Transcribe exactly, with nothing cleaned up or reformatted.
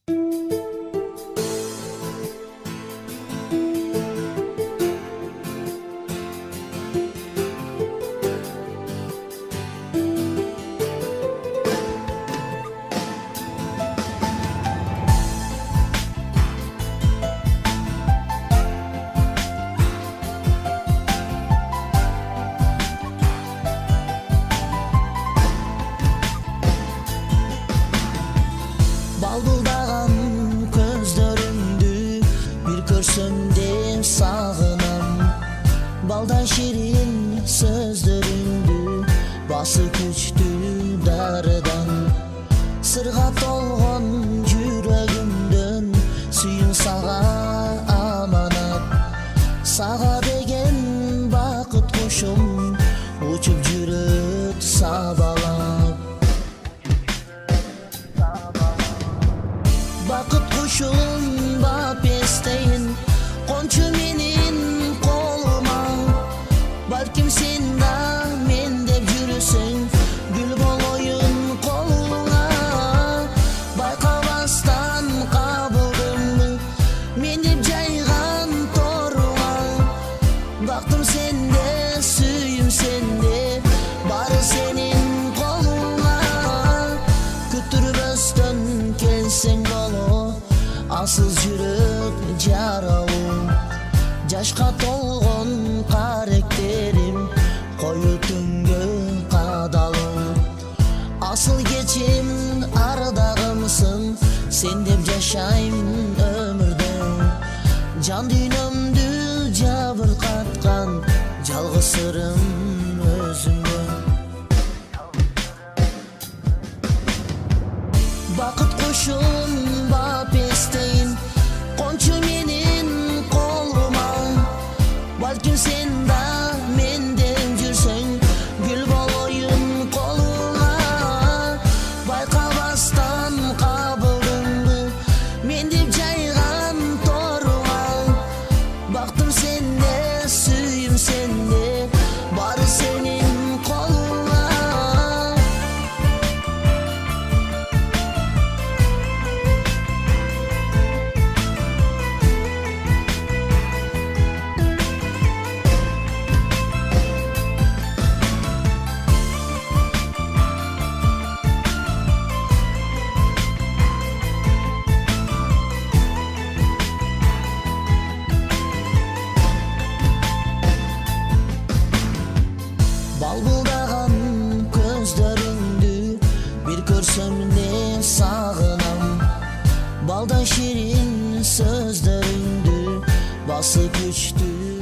Балбылдаган көздөрүңдү бир көрсөм де сагынам. Балдай ширин сөздөрүңдү басы күчтүү дарыдан. Сырга толгон жүрөгүмдөн сүйүм сага аманат. Сага деген бакыт кушум учуп жүрөт сабалап. Бакыт кушум бап эстейин кончу менин колума. Балким сен да мен деп жүрсөң гүл болоюн колуңа. Байкабастан кабылдым мен деп жайган торуңа. Бактым сенде сүйүм сенде баары сенин колуңа. Күтүрбөстөн келсең асыл жүрөк жаралуу. Жашка толгон каректерим кою түнгө кадалуу. Асыл кечим ардагымсың сен деп жашайм өмүрдө. Жан дүйнөмдү жабыркаткан жалгыз сырым өзүңдө. Бакыт кушум бап эстейин кончу менин колума. Балким сен да мен деп жүрсөң гүл болоюн колуңа. Байкабастан кабылдымды мен деп жайган торуңа. Бактым сенде сүйүм сенде баары сенин колуңа. Балбылдаган көздөрүңдү бир көрсөм де сагынам. Балдай ширин сөздөрүңдү басы күчтүү